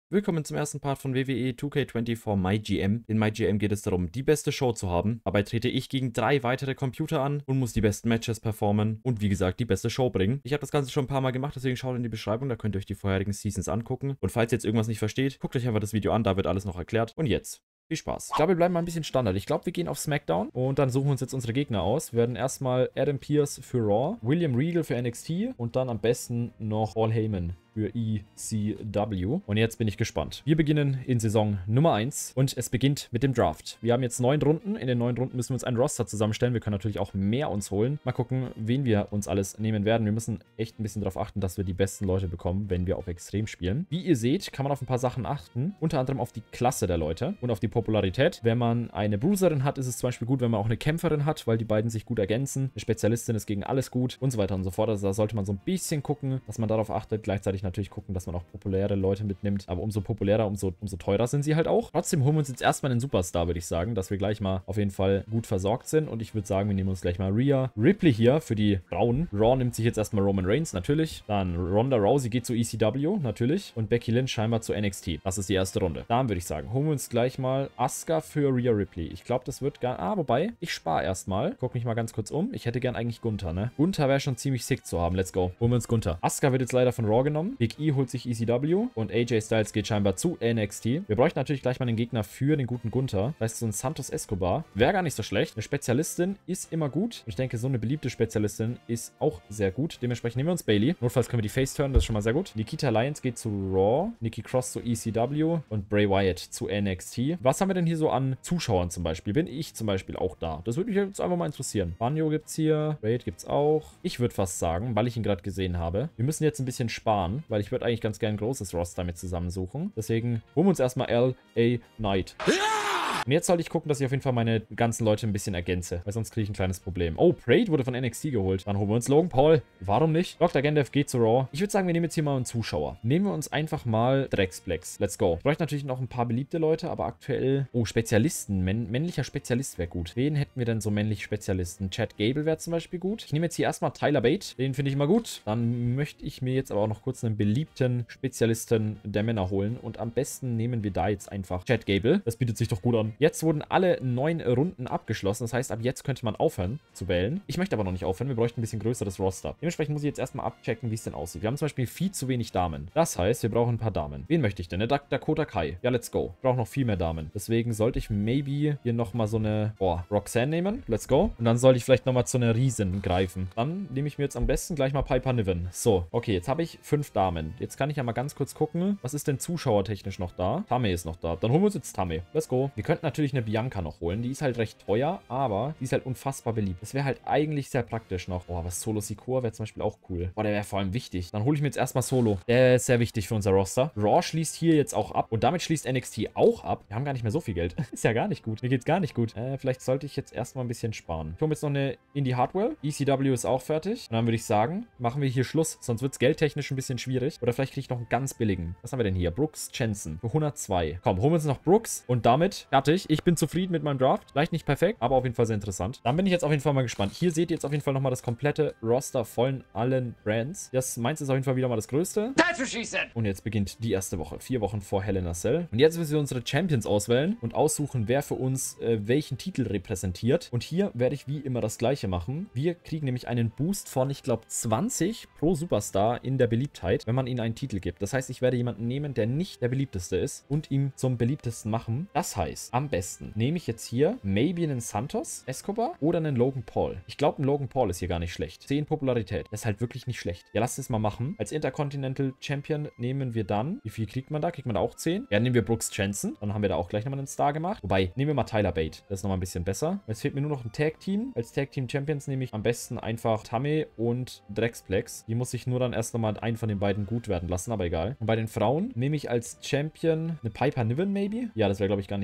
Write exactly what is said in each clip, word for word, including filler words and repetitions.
Willkommen zum ersten Part von W W E zwei K vierundzwanzig MyGM. In MyGM geht es darum, die beste Show zu haben. Dabei trete ich gegen drei weitere Computer an und muss die besten Matches performen und wie gesagt die beste Show bringen. Ich habe das Ganze schon ein paar Mal gemacht, deswegen schaut in die Beschreibung, da könnt ihr euch die vorherigen Seasons angucken. Und falls ihr jetzt irgendwas nicht versteht, guckt euch einfach das Video an, da wird alles noch erklärt. Und jetzt viel Spaß. Ich glaube, wir bleiben mal ein bisschen Standard. Ich glaube, wir gehen auf SmackDown und dann suchen wir uns jetzt unsere Gegner aus. Wir werden erstmal Adam Pearce für Raw, William Regal für N X T und dann am besten noch Paul Heyman für E C W. Und jetzt bin ich gespannt. Wir beginnen in Saison Nummer eins und es beginnt mit dem Draft. Wir haben jetzt neun Runden. In den neun Runden müssen wir uns ein Roster zusammenstellen. Wir können natürlich auch mehr uns holen. Mal gucken, wen wir uns alles nehmen werden. Wir müssen echt ein bisschen darauf achten, dass wir die besten Leute bekommen, wenn wir auf Extrem spielen. Wie ihr seht, kann man auf ein paar Sachen achten. Unter anderem auf die Klasse der Leute und auf die Popularität. Wenn man eine Bruiserin hat, ist es zum Beispiel gut, wenn man auch eine Kämpferin hat, weil die beiden sich gut ergänzen. Eine Spezialistin ist gegen alles gut und so weiter und so fort. Also da sollte man so ein bisschen gucken, dass man darauf achtet. Gleichzeitig natürlich gucken, dass man auch populäre Leute mitnimmt. Aber umso populärer, umso, umso teurer sind sie halt auch. Trotzdem holen wir uns jetzt erstmal einen Superstar, würde ich sagen, dass wir gleich mal auf jeden Fall gut versorgt sind. Und ich würde sagen, wir nehmen uns gleich mal Rhea Ripley hier für die Frauen. Raw nimmt sich jetzt erstmal Roman Reigns, natürlich. Dann Ronda Rousey geht zu E C W, natürlich. Und Becky Lynch scheinbar zu N X T. Das ist die erste Runde. Dann würde ich sagen, holen wir uns gleich mal Asuka für Rhea Ripley. Ich glaube, das wird gar... Ah, wobei, ich spare erstmal. Guck mich mal ganz kurz um. Ich hätte gern eigentlich Gunther, ne? Gunther wäre schon ziemlich sick zu haben. Let's go. Holen wir uns Gunther. Asuka wird jetzt leider von Raw genommen. Big E holt sich E C W und A J Styles geht scheinbar zu N X T. Wir bräuchten natürlich gleich mal einen Gegner für den guten Gunther. Das heißt, so ein Santos Escobar wäre gar nicht so schlecht. Eine Spezialistin ist immer gut. Und ich denke, so eine beliebte Spezialistin ist auch sehr gut. Dementsprechend nehmen wir uns Bayley. Notfalls können wir die Face turnen, das ist schon mal sehr gut. Nikita Lyons geht zu Raw. Nikki Cross zu E C W und Bray Wyatt zu N X T. Was haben wir denn hier so an Zuschauern zum Beispiel? Bin ich zum Beispiel auch da? Das würde mich jetzt einfach mal interessieren. Banjo gibt's hier. Raid gibt's auch. Ich würde fast sagen, weil ich ihn gerade gesehen habe, wir müssen jetzt ein bisschen sparen, weil ich würde eigentlich ganz gerne ein großes Roster mit zusammensuchen. Deswegen holen wir uns erstmal L A Knight. Und jetzt sollte ich gucken, dass ich auf jeden Fall meine ganzen Leute ein bisschen ergänze, weil sonst kriege ich ein kleines Problem. Oh, Prade wurde von N X T geholt. Dann holen wir uns Logan Paul. Warum nicht? Doktor Gandalf geht zu Raw. Ich würde sagen, wir nehmen jetzt hier mal einen Zuschauer. Nehmen wir uns einfach mal Drexplex. Let's go. Ich bräuchte natürlich noch ein paar beliebte Leute, aber aktuell... Oh, Spezialisten. Männ männlicher Spezialist wäre gut. Wen hätten wir denn so männliche Spezialisten? Chad Gable wäre zum Beispiel gut. Ich nehme jetzt hier erstmal Tyler Bate. Den finde ich immer gut. Dann möchte ich mir jetzt aber auch noch kurz einen beliebten Spezialisten der Männer holen. Und am besten nehmen wir da jetzt einfach Chad Gable. Das bietet sich doch gut an. Jetzt wurden alle neun Runden abgeschlossen. Das heißt, ab jetzt könnte man aufhören zu wählen. Ich möchte aber noch nicht aufhören. Wir bräuchten ein bisschen größeres Roster. Dementsprechend muss ich jetzt erstmal abchecken, wie es denn aussieht. Wir haben zum Beispiel viel zu wenig Damen. Das heißt, wir brauchen ein paar Damen. Wen möchte ich denn? Eine Dakota Kai. Ja, let's go. Ich brauche noch viel mehr Damen. Deswegen sollte ich maybe hier nochmal so eine, boah, Roxanne nehmen. Let's go. Und dann sollte ich vielleicht nochmal zu einer Riesin greifen. Dann nehme ich mir jetzt am besten gleich mal Piper Niven. So, okay, jetzt habe ich fünf Damen. Jetzt kann ich ja mal ganz kurz gucken, was ist denn zuschauertechnisch noch da? Tame ist noch da. Dann holen wir uns jetzt Tame. Let's go. Wir könnten natürlich eine Bianca noch holen. Die ist halt recht teuer, aber die ist halt unfassbar beliebt. Das wäre halt eigentlich sehr praktisch noch. Boah, was Solo Sikoa wäre zum Beispiel auch cool. Boah, der wäre vor allem wichtig. Dann hole ich mir jetzt erstmal Solo. Der ist sehr wichtig für unser Roster. Raw schließt hier jetzt auch ab und damit schließt N X T auch ab. Wir haben gar nicht mehr so viel Geld. Ist ja gar nicht gut. Mir geht's gar nicht gut. Äh, vielleicht sollte ich jetzt erstmal ein bisschen sparen. Ich hole jetzt noch eine Indie Hardware. E C W ist auch fertig. Und dann würde ich sagen, machen wir hier Schluss. Sonst wird es geldtechnisch ein bisschen schwierig. Oder vielleicht kriege ich noch einen ganz billigen. Was haben wir denn hier? Brooks Jensen für hundertzwei. Komm, holen wir uns noch Brooks und damit fertig. Ich bin zufrieden mit meinem Draft. Vielleicht nicht perfekt, aber auf jeden Fall sehr interessant. Dann bin ich jetzt auf jeden Fall mal gespannt. Hier seht ihr jetzt auf jeden Fall nochmal das komplette Roster von allen Brands. Das meins ist auf jeden Fall wieder mal das größte. Und jetzt beginnt die erste Woche. Vier Wochen vor Hell in a Cell. Und jetzt müssen wir unsere Champions auswählen und aussuchen, wer für uns äh, welchen Titel repräsentiert. Und hier werde ich wie immer das Gleiche machen. Wir kriegen nämlich einen Boost von, ich glaube, zwanzig pro Superstar in der Beliebtheit, wenn man ihnen einen Titel gibt. Das heißt, ich werde jemanden nehmen, der nicht der beliebteste ist und ihn zum beliebtesten machen. Das heißt, am besten nehme ich jetzt hier maybe einen Santos Escobar oder einen Logan Paul. Ich glaube, ein Logan Paul ist hier gar nicht schlecht. zehn Popularität. Das ist halt wirklich nicht schlecht. Ja, lasst es mal machen. Als Intercontinental Champion nehmen wir dann, wie viel kriegt man da? Kriegt man da auch zehn? Ja, nehmen wir Brooks Jensen. Dann haben wir da auch gleich nochmal einen Star gemacht. Wobei, nehmen wir mal Tyler Bate. Das ist nochmal ein bisschen besser. Jetzt fehlt mir nur noch ein Tag-Team. Als Tag-Team Champions nehme ich am besten einfach Tame und Drexplex. Die muss ich nur dann erst nochmal einen von den beiden gut werden lassen, aber egal. Und bei den Frauen nehme ich als Champion eine Piper Niven maybe. Ja, das wäre, glaube ich, gar nicht so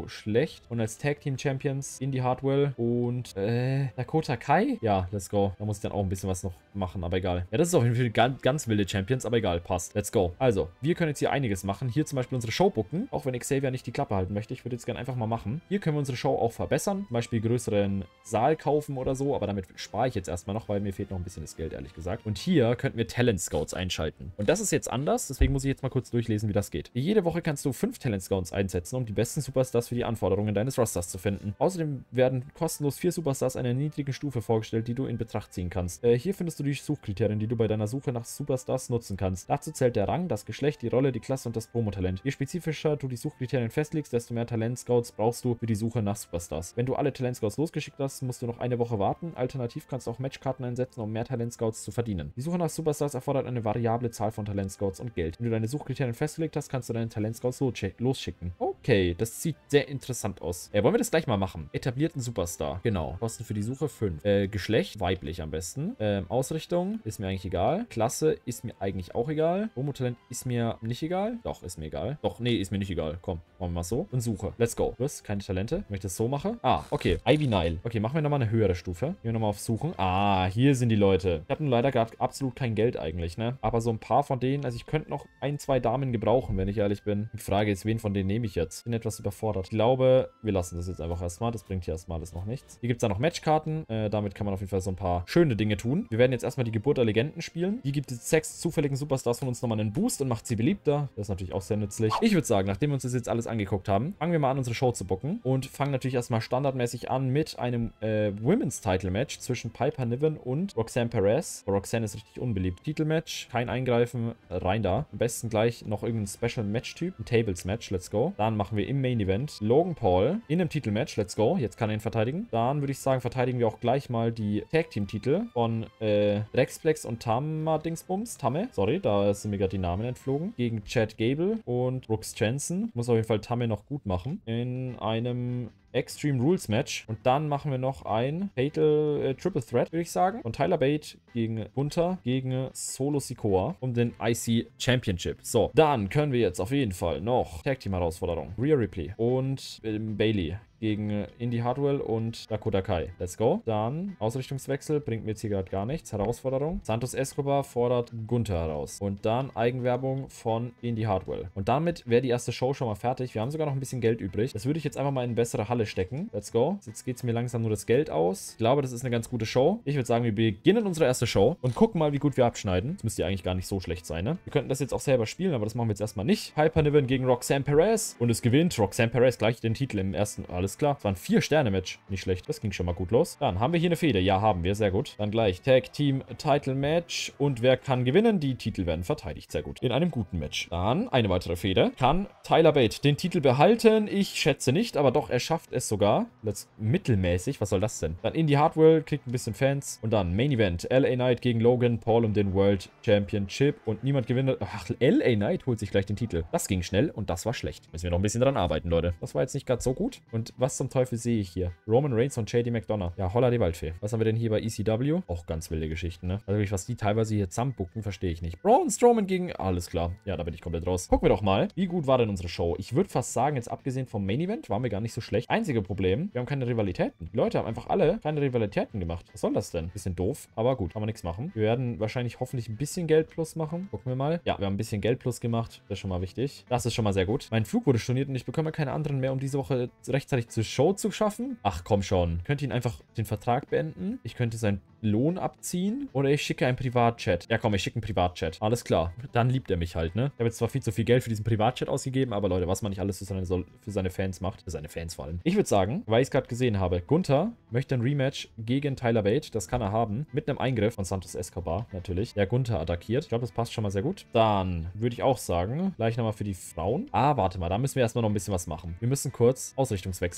schlecht. Und als Tag Team Champions Indy Hartwell und äh, Dakota Kai? Ja, let's go. Da muss ich dann auch ein bisschen was noch machen, aber egal. Ja, das ist auf jeden Fall ganz, ganz wilde Champions, aber egal, passt. Let's go. Also, wir können jetzt hier einiges machen. Hier zum Beispiel unsere Show booken, auch wenn Xavier nicht die Klappe halten möchte. Ich würde jetzt gerne einfach mal machen. Hier können wir unsere Show auch verbessern. Zum Beispiel größeren Saal kaufen oder so, aber damit spare ich jetzt erstmal noch, weil mir fehlt noch ein bisschen das Geld, ehrlich gesagt. Und hier könnten wir Talent Scouts einschalten. Und das ist jetzt anders, deswegen muss ich jetzt mal kurz durchlesen, wie das geht. Jede Woche kannst du fünf Talent Scouts einsetzen, um die besten Superstars für die Anforderungen deines Rosters zu finden. Außerdem werden kostenlos vier Superstars einer niedrigen Stufe vorgestellt, die du in Betracht ziehen kannst. Äh, hier findest du die Suchkriterien, die du bei deiner Suche nach Superstars nutzen kannst. Dazu zählt der Rang, das Geschlecht, die Rolle, die Klasse und das Promotalent. Je spezifischer du die Suchkriterien festlegst, desto mehr Talent Scouts brauchst du für die Suche nach Superstars. Wenn du alle Talent Scouts losgeschickt hast, musst du noch eine Woche warten. Alternativ kannst du auch Matchkarten einsetzen, um mehr Talent Scouts zu verdienen. Die Suche nach Superstars erfordert eine variable Zahl von Talent Scouts und Geld. Wenn du deine Suchkriterien festgelegt hast, kannst du deine Talent Scouts losschicken. Okay, das sieht sehr interessant aus. Äh, wollen wir das gleich mal machen? Etablierten Superstar. Genau. Kosten für die Suche fünf. Äh, Geschlecht, weiblich am besten. Ähm, Ausrichtung, ist mir eigentlich egal. Klasse, ist mir eigentlich auch egal. Homo-Talent ist mir nicht egal. Doch, ist mir egal. Doch, nee, ist mir nicht egal. Komm, machen wir mal so. Und Suche. Let's go. Du hast keine Talente. Wenn ich das so mache. Ah, okay. Ivy Nile. Okay, machen wir nochmal eine höhere Stufe. Gehen wir nochmal auf Suchen. Ah, hier sind die Leute. Ich habe nur leider gerade absolut kein Geld eigentlich, ne? Aber so ein paar von denen, also ich könnte noch ein, zwei Damen gebrauchen, wenn ich ehrlich bin. Die Frage ist, wen von denen nehme ich jetzt? Ich bin etwas überfordert. Ich glaube, wir lassen das jetzt einfach erstmal. Das bringt hier erstmal alles noch nichts. Hier gibt es dann noch Matchkarten. Äh, damit kann man auf jeden Fall so ein paar schöne Dinge tun. Wir werden jetzt erstmal die Geburt der Legenden spielen. Die gibt es sechs zufälligen Superstars von uns nochmal einen Boost und macht sie beliebter. Das ist natürlich auch sehr nützlich. Ich würde sagen, nachdem wir uns das jetzt alles angeguckt haben, fangen wir mal an, unsere Show zu booken. Und fangen natürlich erstmal standardmäßig an mit einem äh, Women's Title Match zwischen Piper Niven und Roxanne Perez. Roxanne ist richtig unbeliebt. Titelmatch, kein Eingreifen, rein da. Am besten gleich noch irgendeinen Special Match-Typ. Ein Tables Match, let's go. Dann machen wir im Main Event Logan Paul in einem Titelmatch, let's go. Jetzt kann er ihn verteidigen. Dann würde ich sagen, verteidigen wir auch gleich mal die Tag-Team-Titel von äh, Rexplex und Tama Dingsbums. Tame, sorry, da sind mir gerade die Namen entflogen. Gegen Chad Gable und Brooks Jensen. Muss auf jeden Fall Tame noch gut machen. In einem Extreme Rules Match. Und dann machen wir noch ein Fatal äh, Triple Threat, würde ich sagen. Von Tyler Bate gegen Gunther gegen Solo Sikoa um den I C Championship. So, dann können wir jetzt auf jeden Fall noch Tag Team Herausforderung. Rhea Ripley und äh, Bailey gegen Indy Hartwell und Dakota Kai. Let's go. Dann Ausrichtungswechsel, bringt mir jetzt hier gerade gar nichts. Herausforderung. Santos Escobar fordert Gunther heraus. Und dann Eigenwerbung von Indy Hartwell. Und damit wäre die erste Show schon mal fertig. Wir haben sogar noch ein bisschen Geld übrig. Das würde ich jetzt einfach mal in eine bessere Halle stecken. Let's go. Jetzt geht es mir langsam nur das Geld aus. Ich glaube, das ist eine ganz gute Show. Ich würde sagen, wir beginnen unsere erste Show und gucken mal, wie gut wir abschneiden. Das müsste ja eigentlich gar nicht so schlecht sein, ne? Wir könnten das jetzt auch selber spielen, aber das machen wir jetzt erstmal nicht. Piper Niven gegen Roxanne Perez. Und es gewinnt Roxanne Perez gleich den Titel im ersten. Alles klar. Es war ein vier Sterne Match. Nicht schlecht. Das ging schon mal gut los. Dann haben wir hier eine Fehde. Ja, haben wir. Sehr gut. Dann gleich Tag Team Title Match. Und wer kann gewinnen? Die Titel werden verteidigt. Sehr gut. In einem guten Match. Dann eine weitere Fehde. Kann Tyler Bate den Titel behalten? Ich schätze nicht, aber doch, er schafft es sogar. Let's mittelmäßig. Was soll das denn? Dann Indy Hartwell kriegt ein bisschen Fans. Und dann Main Event. L A Knight gegen Logan Paul um den World Championship. Und niemand gewinnt. Ach, L A Knight holt sich gleich den Titel. Das ging schnell und das war schlecht. Müssen wir noch ein bisschen dran arbeiten, Leute. Das war jetzt nicht gerade so gut. Und was zum Teufel sehe ich hier? Roman Reigns und J D McDonough. Ja, holla die Waldfee. Was haben wir denn hier bei E C W? Auch ganz wilde Geschichten, ne? Also wirklich, was die teilweise hier zusammenbucken, verstehe ich nicht. Braun Strowman gegen... Alles klar. Ja, da bin ich komplett raus. Gucken wir doch mal, wie gut war denn unsere Show? Ich würde fast sagen, jetzt abgesehen vom Main Event, waren wir gar nicht so schlecht. Einzige Problem, wir haben keine Rivalitäten. Die Leute haben einfach alle keine Rivalitäten gemacht. Was soll das denn? Bisschen doof, aber gut, kann man nichts machen. Wir werden wahrscheinlich hoffentlich ein bisschen Geld plus machen. Gucken wir mal. Ja, wir haben ein bisschen Geld plus gemacht. Das ist schon mal wichtig. Das ist schon mal sehr gut. Mein Flug wurde storniert und ich bekomme keine anderen mehr, um diese Woche rechtzeitig zur Show zu schaffen. Ach, komm schon. Könnt ihr ihn einfach den Vertrag beenden? Ich könnte seinen Lohn abziehen oder ich schicke einen Privatchat. Ja, komm, ich schicke einen Privatchat. Alles klar. Dann liebt er mich halt, ne? Ich habe jetzt zwar viel zu viel Geld für diesen Privatchat ausgegeben, aber Leute, was man nicht alles für seine, für seine Fans macht. Für seine Fans vor allem. Ich würde sagen, weil ich es gerade gesehen habe, Gunther möchte ein Rematch gegen Tyler Bate. Das kann er haben. Mit einem Eingriff von Santos Escobar, natürlich. Der Gunther attackiert. Ich glaube, das passt schon mal sehr gut. Dann würde ich auch sagen, gleich nochmal für die Frauen. Ah, warte mal, da müssen wir erstmal noch ein bisschen was machen. Wir müssen kurz Ausrichtungswechsel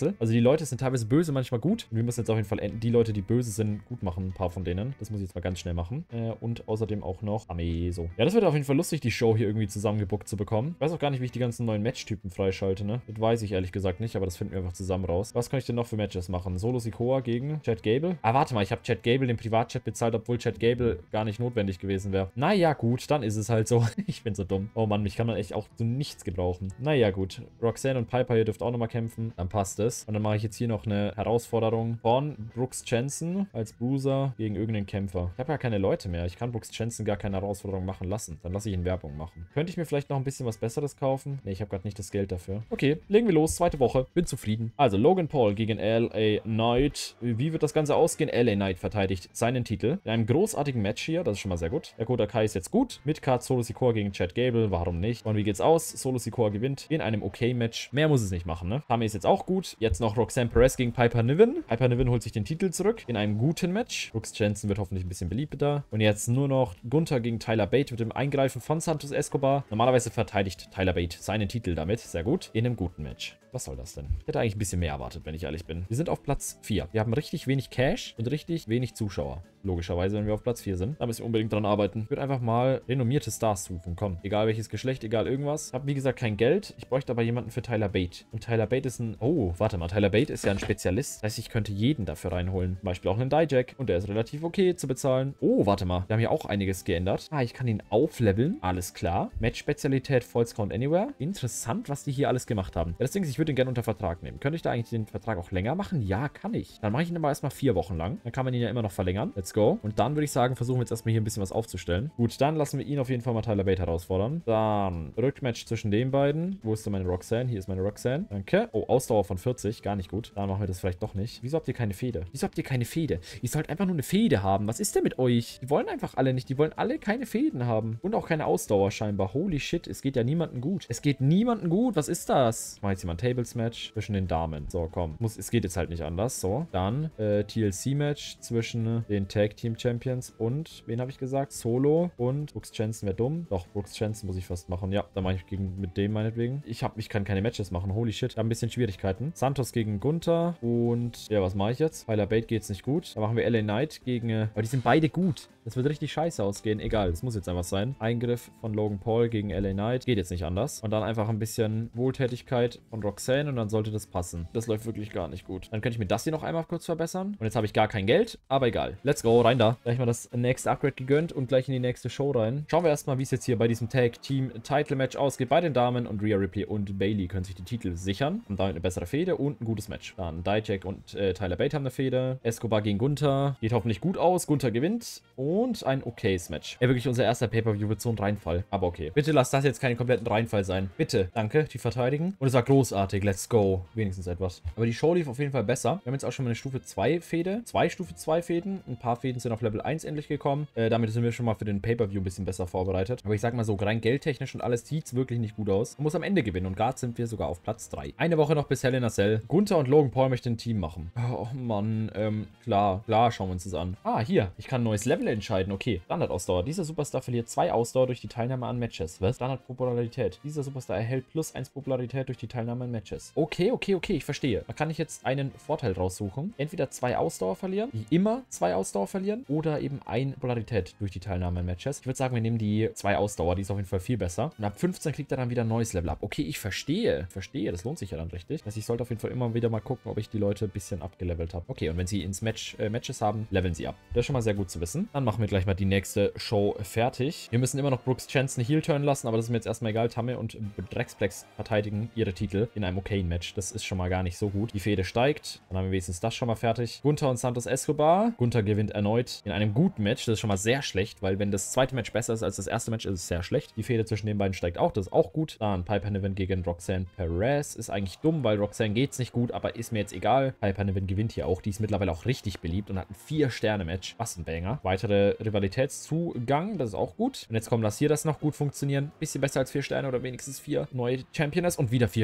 Wechsel. Also die Leute sind teilweise böse, manchmal gut. Und wir müssen jetzt auf jeden Fall die Leute, die böse sind, gut machen. Ein paar von denen. Das muss ich jetzt mal ganz schnell machen. Äh, und außerdem auch noch Armee. So. Ja, das wird auf jeden Fall lustig, die Show hier irgendwie zusammengebuckt zu bekommen. Ich weiß auch gar nicht, wie ich die ganzen neuen Matchtypen freischalte, ne? Das weiß ich ehrlich gesagt nicht, aber das finden wir einfach zusammen raus. Was kann ich denn noch für Matches machen? Solo Sikoa gegen Chad Gable. Ah, warte mal, ich habe Chad Gable den Privatchat bezahlt, obwohl Chad Gable gar nicht notwendig gewesen wäre. Naja, gut, dann ist es halt so. Ich bin so dumm. Oh Mann, mich kann man echt auch zu nichts gebrauchen. Naja, gut. Roxanne und Piper, ihr dürft auch nochmal kämpfen. Dann passt es. Und dann mache ich jetzt hier noch eine Herausforderung von Brooks Jensen als Bruiser gegen irgendeinen Kämpfer. Ich habe ja keine Leute mehr. Ich kann Brooks Jensen gar keine Herausforderung machen lassen. Dann lasse ich ihn Werbung machen. Könnte ich mir vielleicht noch ein bisschen was Besseres kaufen? Ne, ich habe gerade nicht das Geld dafür. Okay, legen wir los. Zweite Woche. Bin zufrieden. Also, Logan Paul gegen L A Knight. Wie wird das Ganze ausgehen? L A Knight verteidigt seinen Titel. In einem großartigen Match hier. Das ist schon mal sehr gut. Dakota Kai ist jetzt gut. Midcard Solo Sikoa gegen Chad Gable. Warum nicht? Und wie geht's aus? Solo Sikoa gewinnt in einem okay Match. Mehr muss es nicht machen, ne? Tami ist jetzt auch gut. Jetzt noch Roxanne Perez gegen Piper Niven. Piper Niven holt sich den Titel zurück in einem guten Match. Brooks Jensen wird hoffentlich ein bisschen beliebter. Und jetzt nur noch Gunther gegen Tyler Bate mit dem Eingreifen von Santos Escobar. Normalerweise verteidigt Tyler Bate seinen Titel damit. Sehr gut. In einem guten Match. Was soll das denn? Ich hätte eigentlich ein bisschen mehr erwartet, wenn ich ehrlich bin. Wir sind auf Platz vier. Wir haben richtig wenig Cash und richtig wenig Zuschauer. Logischerweise, wenn wir auf Platz vier sind. Da müssen wir unbedingt dran arbeiten. Ich würde einfach mal renommierte Stars suchen. Komm. Egal welches Geschlecht, egal irgendwas. Ich habe, wie gesagt, kein Geld. Ich bräuchte aber jemanden für Tyler Bate. Und Tyler Bate ist ein... Oh, warte mal. Tyler Bate ist ja ein Spezialist. Das heißt, ich könnte jeden dafür reinholen. Zum Beispiel auch einen Dijak. Und der ist relativ okay zu bezahlen. Oh, warte mal. Wir haben hier auch einiges geändert. Ah, ich kann ihn aufleveln. Alles klar. Match-Spezialität False Count Anywhere. Interessant, was die hier alles gemacht haben. Ja, das Ding ist, ich würde ihn gerne unter Vertrag nehmen. Könnte ich da eigentlich den Vertrag auch länger machen? Ja, kann ich. Dann mache ich ihn aber erstmal vier Wochen lang. Dann kann man ihn ja immer noch verlängern. Let's go. Und dann würde ich sagen, versuchen wir jetzt erstmal hier ein bisschen was aufzustellen. Gut, dann lassen wir ihn auf jeden Fall mal Tyler Bate herausfordern. Dann Rückmatch zwischen den beiden. Wo ist denn meine Roxanne? Hier ist meine Roxanne. Danke. Oh, Ausdauer von vierzig. Gar nicht gut. Dann machen wir das vielleicht doch nicht. Wieso habt ihr keine Fehde? Wieso habt ihr keine Fehde? Ihr sollt einfach nur eine Fehde haben. Was ist denn mit euch? Die wollen einfach alle nicht. Die wollen alle keine Fäden haben. Und auch keine Ausdauer scheinbar. Holy shit. Es geht ja niemandem gut. Es geht niemandem gut. Was ist das? Ich mache jetzt hier mal ein Tables-Match zwischen den Damen. So, komm. Muss, es geht jetzt halt nicht anders. So, dann äh, T L C-Match zwischen den Tag-Team-Champions und, wen habe ich gesagt? Solo und Brooks Jensen wäre dumm. Doch, Brooks Jensen muss ich fast machen. Ja, dann mache ich gegen, mit dem meinetwegen. Ich, hab, ich kann keine Matches machen. Holy shit. Ich habe ein bisschen Schwierigkeiten. Santos gegen Gunther und, ja, was mache ich jetzt? Tyler Bate geht's nicht gut. Dann machen wir L A Knight gegen, äh, aber die sind beide gut. Das wird richtig scheiße ausgehen. Egal, das muss jetzt einfach sein. Eingriff von Logan Paul gegen L A Knight. Geht jetzt nicht anders. Und dann einfach ein bisschen Wohltätigkeit von Roxanne und dann sollte das passen. Das läuft wirklich gar nicht gut. Dann könnte ich mir das hier noch einmal kurz verbessern. Und jetzt habe ich gar kein Geld, aber egal. Let's go, rein da. Gleich mal das nächste Upgrade gegönnt und gleich in die nächste Show rein. Schauen wir erstmal, wie es jetzt hier bei diesem Tag-Team-Title-Match ausgeht. Bei den Damen und Rhea Ripley und Bayley können sich die Titel sichern. Und damit eine bessere Fehde und ein gutes Match. Dann Dijak und äh, Tyler Bate haben eine Fehde. Escobar gegen Gunther. Geht hoffentlich gut aus. Gunther gewinnt. Und ein okayes Match. Ja, wirklich unser erster Pay-Per-View wird so ein Reinfall. Aber okay. Bitte lasst das jetzt keinen kompletten Reinfall sein. Bitte. Danke. Die verteidigen. Und es war großartig. Let's go. Wenigstens etwas. Aber die Show lief auf jeden Fall besser. Wir haben jetzt auch schon mal eine Stufe zwei Fehde. Zwei Stufe zwei Fäden. Ein paar Fäden sind auf Level eins endlich gekommen. Äh, damit sind wir schon mal für den Pay-Per-View ein bisschen besser vorbereitet. Aber ich sag mal so, rein geldtechnisch und alles sieht es wirklich nicht gut aus. Man muss am Ende gewinnen. Und gerade sind wir sogar auf Platz drei. Eine Woche noch bis Hell in a Cell. Gunther und Logan Paul möchten ein Team machen. Oh Mann. Ähm, klar. Klar, schauen wir uns das an. Ah, hier. Ich kann ein neues Level entscheiden. Okay. Standard-Ausdauer. Dieser Superstar verliert zwei Ausdauer durch die Teilnahme an Matches. Was? Standard-Popularität. Dieser Superstar erhält plus eins Popularität durch die Teilnahme an Matches. Okay, okay, okay. Ich verstehe. Da kann ich jetzt einen Vorteil raussuchen. Entweder zwei Ausdauer verlieren, wie immer zwei Ausdauer verlieren, oder eben ein Popularität durch die Teilnahme an Matches. Ich würde sagen, wir nehmen die zwei Ausdauer. Die ist auf jeden Fall viel besser. Und ab fünfzehn kriegt er dann wieder ein neues Level ab. Okay, ich verstehe. Verstehe. Das lohnt sich ja dann richtig. Also ich sollte auf jeden Fall immer wieder mal gucken, ob ich die Leute ein bisschen abgelevelt habe. Okay, und wenn sie ins Match äh, Matches haben, leveln sie ab. Das ist schon mal sehr gut zu wissen. Dann machen wir gleich mal die nächste Show fertig. Wir müssen immer noch Brooks Jensen Heel turn lassen, aber das ist mir jetzt erstmal egal. Tamme und Drexplex verteidigen ihre Titel in einem okayen Match. Das ist schon mal gar nicht so gut. Die Fehde steigt. Dann haben wir wenigstens das schon mal fertig. Gunther und Santos Escobar. Gunther gewinnt erneut in einem guten Match. Das ist schon mal sehr schlecht, weil wenn das zweite Match besser ist als das erste Match, ist es sehr schlecht. Die Fehde zwischen den beiden steigt auch. Das ist auch gut. Dann Piper Niven gegen Roxanne Perez. Ist eigentlich dumm, weil Roxanne geht's nicht gut, aber ist mir jetzt egal. Piper Niven gewinnt hier auch. Die ist mittlerweile auch richtig beliebt und hat ein vier Sterne Match. Was ein Banger. Weitere Rivalitätszugang. Das ist auch gut. Und jetzt kommen, lass hier das noch gut funktionieren. Bisschen besser als vier Sterne oder wenigstens vier. Neue Championess und wieder vier Sterne. Sehr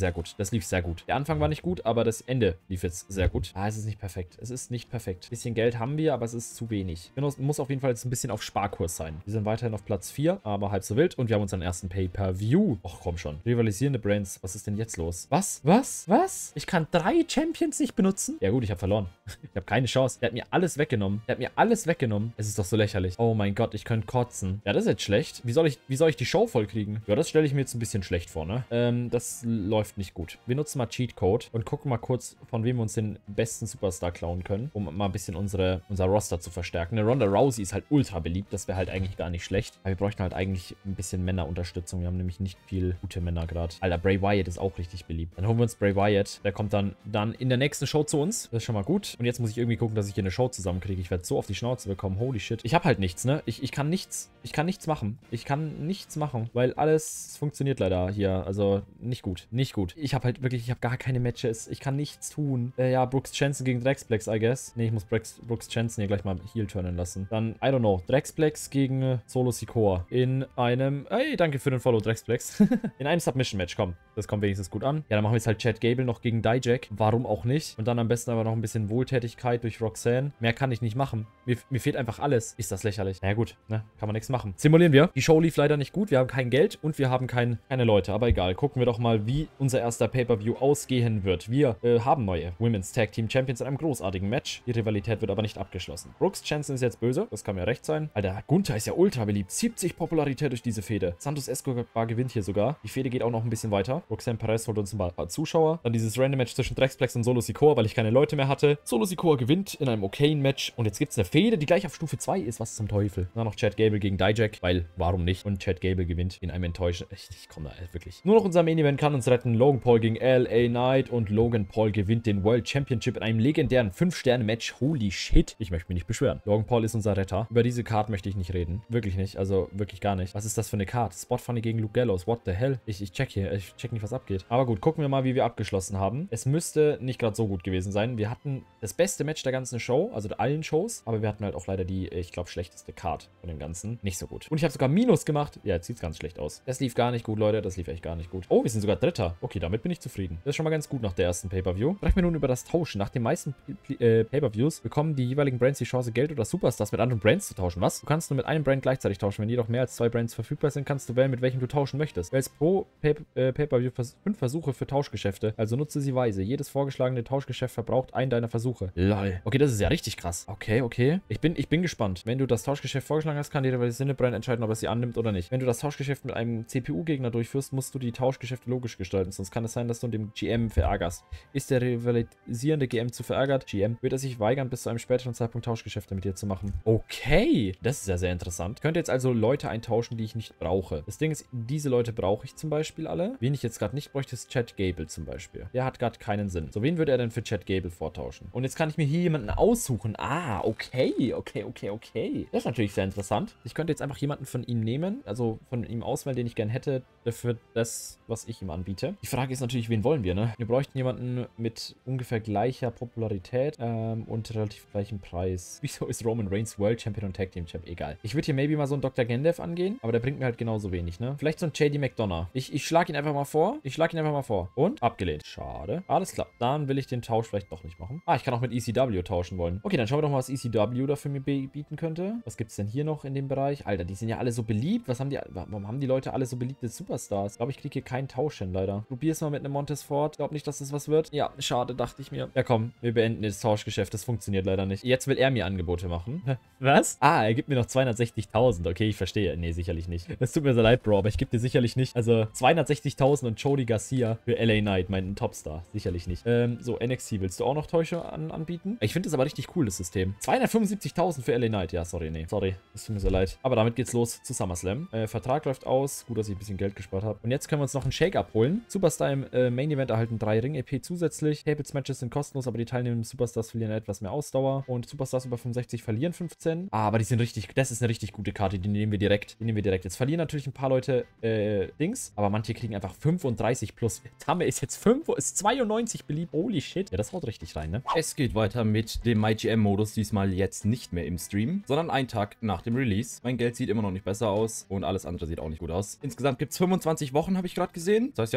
sehr gut. Das lief sehr gut. Der Anfang war nicht gut, aber das Ende lief jetzt sehr gut. Ah, es ist nicht perfekt. Es ist nicht perfekt. Ein bisschen Geld haben wir, aber es ist zu wenig. Es muss auf jeden Fall jetzt ein bisschen auf Sparkurs sein. Wir sind weiterhin auf Platz vier, aber halb so wild. Und wir haben unseren ersten Pay-Per-View. Och, komm schon. Rivalisierende Brands. Was ist denn jetzt los? Was? Was? Was? Ich kann drei Champions nicht benutzen? Ja gut, ich habe verloren. Ich habe keine Chance. Der hat mir alles weggenommen. Der hat mir alles weggenommen. Es ist doch so lächerlich. Oh mein Gott, ich könnte kotzen. Ja, das ist jetzt schlecht. Wie soll ich, wie soll ich die Show voll kriegen? Ja, das stelle ich mir jetzt ein bisschen schlecht vor, ne? Ähm, das läuft nicht gut. Wir nutzen mal Cheatcode und gucken mal kurz, von wem wir uns den besten Superstar klauen können, um mal ein bisschen unsere, unser Roster zu verstärken. Eine Ronda Rousey ist halt ultra beliebt. Das wäre halt eigentlich gar nicht schlecht. Aber wir bräuchten halt eigentlich ein bisschen Männerunterstützung. Wir haben nämlich nicht viel gute Männer gerade. Alter, Bray Wyatt ist auch richtig beliebt. Dann holen wir uns Bray Wyatt. Der kommt dann, dann in der nächsten Show zu uns. Das ist schon mal gut. Und jetzt muss ich irgendwie gucken, dass ich hier eine Show zusammenkriege. Ich werde so auf die Schnauze bekommen. Holy shit. Ich habe halt nichts, ne? Ich, ich kann nichts. Ich kann nichts machen. Ich kann nichts machen, weil alles funktioniert leider hier. Also nicht gut. Nicht gut. Ich habe halt wirklich, ich habe gar keine Matches. Ich kann nichts tun. Äh, ja, Brooks Jensen gegen Drexplex, I guess. Ne, ich muss Brooks, Brooks Jensen hier gleich mal Heel turnen lassen. Dann, I don't know. Drexplex gegen äh, Solo Sikoa. In einem, ey, danke für den Follow, Drexplex. In einem Submission-Match, komm. Das kommt wenigstens gut an. Ja, dann machen wir jetzt halt Chad Gable noch gegen Dijak. Warum auch nicht? Und dann am besten aber noch ein bisschen Wohltätigkeit durch Roxanne. Mehr kann ich nicht machen. Mir, mir fehlt einfach alles. Ist das lächerlich? Naja, gut, ne? Kann man nichts machen. Simulieren wir. Die Show lief leider nicht gut. Wir haben kein Geld und wir haben kein, keine Leute. Aber egal. Gucken wir doch mal, wie unser erster Pay-Per-View ausgehen wird. Wir äh, haben neue Women's Tag Team Champions in einem großartigen Match. Die Rivalität wird aber nicht abgeschlossen. Brooks Jensen ist jetzt böse. Das kann mir recht sein. Alter, Gunther ist ja ultra beliebt. siebzig Popularität durch diese Fehde. Santos Escobar gewinnt hier sogar. Die Fehde geht auch noch ein bisschen weiter. Roxanne Perez holt uns ein paar Zuschauer. Dann dieses Random Match zwischen Drexplex und Solo Sikoa, weil ich keine Leute mehr hatte. Solo Sikoa gewinnt in einem okayen Match. Und jetzt gibt es eine Fehde, die gleich auf Stufe zwei ist. Was zum Teufel? Dann noch Chad Gable gegen Dijak, weil warum nicht? Und Chad Gable gewinnt in einem Enttäuschen. Ich, ich komme da wirklich. Nur noch unser Main Event kann uns retten. Logan Paul gegen L A Knight und Logan Paul gewinnt den World Championship in einem legendären fünf Sterne Match. Holy shit. Ich möchte mich nicht beschweren. Logan Paul ist unser Retter. Über diese Card möchte ich nicht reden. Wirklich nicht. Also wirklich gar nicht. Was ist das für eine Card? Spot Funny gegen Luke Gallows. What the hell? Ich, ich check hier. Ich check nicht, was abgeht. Aber gut, gucken wir mal, wie wir abgeschlossen haben. Es müsste nicht gerade so gut gewesen sein. Wir hatten das beste Match der ganzen Show, also allen Shows, aber wir hatten halt auch leider die, ich glaube, schlechteste Card von dem Ganzen. Nicht so gut. Und ich habe sogar Minus gemacht. Ja, jetzt sieht es ganz schlecht aus. Das lief gar nicht gut, Leute. Das lief echt gar nicht gut. Oh, wir sind sogar Dritter. Okay, damit bin ich zufrieden. Das ist schon mal ganz gut nach der ersten Pay-Per-View. Sprechen wir nun über das Tauschen. Nach den meisten äh, Pay-Per-Views bekommen die jeweiligen Brands die Chance, Geld oder Superstars mit anderen Brands zu tauschen. Was? Du kannst nur mit einem Brand gleichzeitig tauschen. Wenn jedoch mehr als zwei Brands verfügbar sind, kannst du wählen, mit welchem du tauschen möchtest. Wählst pro Pay-Per-View fünf Versuche für Tauschgeschäfte. Also nutze sie weise. Jedes vorgeschlagene Tauschgeschäft verbraucht einen deiner Versuche. Lol. Okay, das ist ja richtig krass. Okay, okay. Ich bin, ich bin gespannt. Wenn du das Tauschgeschäft vorgeschlagen hast, kann die rivalisierende Brand entscheiden, ob er sie annimmt oder nicht. Wenn du das Tauschgeschäft mit einem C P U-Gegner durchführst, musst du die Tauschgeschäfte logisch gestalten. Sonst kann es sein, dass du dem G M verärgerst. Ist der rivalisierende G M zu verärgert? G M wird er sich weigern, bis zu einem späteren Zeitpunkt Tauschgeschäfte mit dir zu machen. Okay. Das ist ja sehr interessant. Ich könnte jetzt also Leute eintauschen, die ich nicht brauche. Das Ding ist, diese Leute brauche ich zum Beispiel alle. Wen ich jetzt gerade nicht bräuchte, ist Chad Gable zum Beispiel. Der hat gerade keinen Sinn. So, wen würde er denn für Chad Gable vortauschen? Und jetzt kann ich mir hier jemanden aussuchen. Ah, okay, okay, okay, okay. Das ist natürlich sehr interessant. Ich könnte jetzt einfach jemanden von ihm nehmen, also von ihm auswählen, den ich gern hätte, für das, was ich ihm anbiete. Die Frage ist natürlich, wen wollen wir, ne? Wir bräuchten jemanden mit ungefähr gleicher Popularität ähm, und relativ gleichem Preis. Wieso ist Roman Reigns World Champion und Tag Team Champ? Egal. Ich würde hier maybe mal so einen Doktor Gendev angehen, aber der bringt mir halt genauso wenig, ne? Vielleicht so ein J D McDonough. Ich, ich schlage ihn einfach mal vor. Ich schlage ihn einfach mal vor. Und? Abgelehnt. Schade. Alles klar. Dann will ich den Tausch vielleicht doch nicht machen. Ah, ich kann auch mit E C W tauschen wollen. Okay, dann schauen wir doch mal, was E C W da für mir bieten könnte. Was gibt es denn hier noch in dem Bereich? Alter, die sind ja alle so beliebt. Was haben die, warum haben die Leute alle so beliebte Superstars? Ich glaube, ich kriege hier keinen Tausch hin, leider. Probier's mal mit einem Montez Ford. Glaube nicht, dass das was wird. Ja, schade, dachte ich mir. Ja, komm, wir beenden das Tauschgeschäft. Das funktioniert leider nicht. Jetzt will er mir Angebote machen. Was? Ah, er gibt mir noch zweihundertsechzigtausend. Okay, ich verstehe. Nee, sicherlich nicht. Das tut mir so leid, Bro, aber ich gebe dir sicherlich nicht. Also, zweihundertsechzigtausend und Jody Garcia für L A Knight, meinen Topstar. Sicherlich nicht. Ähm, so, N X T, willst du auch noch Täusche an, anbieten? Ich finde das aber richtig cool, das System. zweihundertfünfundsiebzigtausend für L A Knight. Ja, sorry, nee. Sorry. Das tut mir so leid. Aber damit geht's los zu SummerSlam. Äh, Vertrag läuft aus. Gut, dass ich ein bisschen Geld gespart habe. Und jetzt können wir uns noch einen Shake-Up holen. Superstar im äh, Main Event erhalten drei Ring-E P zusätzlich. Tables-Matches sind kostenlos, aber die teilnehmenden Superstars verlieren etwas mehr Ausdauer. Und Superstars über fünfundsechzig verlieren fünfzehn. Ah, aber die sind richtig, das ist eine richtig gute Karte. Die nehmen wir direkt. Die nehmen wir direkt. Jetzt verlieren natürlich ein paar Leute äh, Dings, aber manche kriegen einfach fünfunddreißig plus. Tame ist jetzt fünf, ist zweiundneunzig beliebt. Holy shit. Ja, das haut richtig rein, ne? Es geht weiter mit dem MyGM-Modus. Diesmal jetzt nicht mehr im Stream, sondern einen Tag nach dem Release. Mein Geld sieht immer noch nicht besser aus und alles andere sieht auch nicht gut aus. Insgesamt gibt es fünfundzwanzig Wochen, habe ich gerade gesehen. Das heißt, wir haben noch einiges